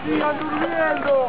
¡Sigan durmiendo!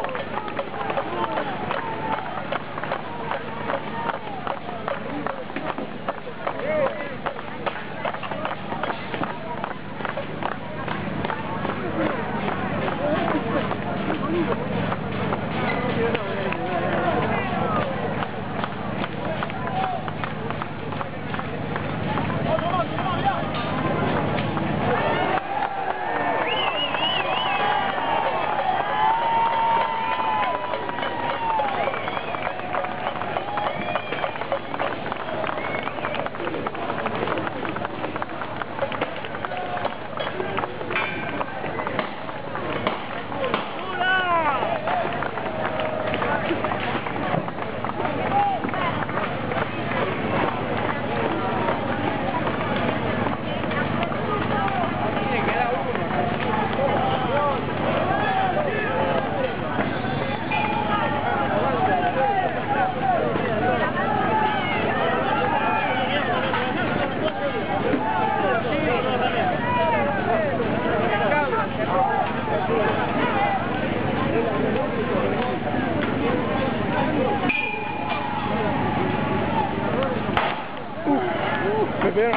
Me pegaron.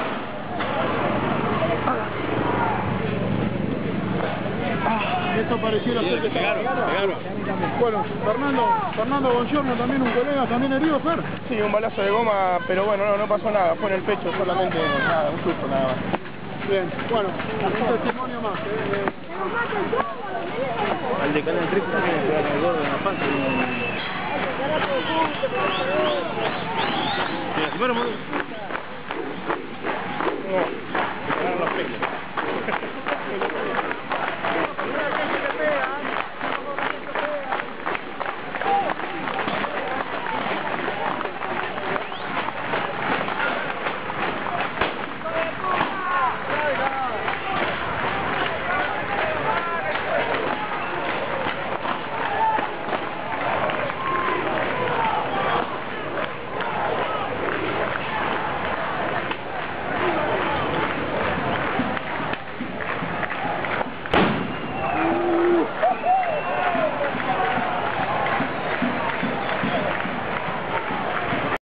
Esto pareciera ser que pegaron. Bueno, Fernando Bongiorno, también un colega, también herido, Fer. Sí, un balazo de goma, pero bueno, no pasó nada, fue en el pecho, solamente nada, un susto nada más. Bien, bueno, un testimonio más. Al decano del triple también le pegaron el gordo en la panza. Mira, si fuéramos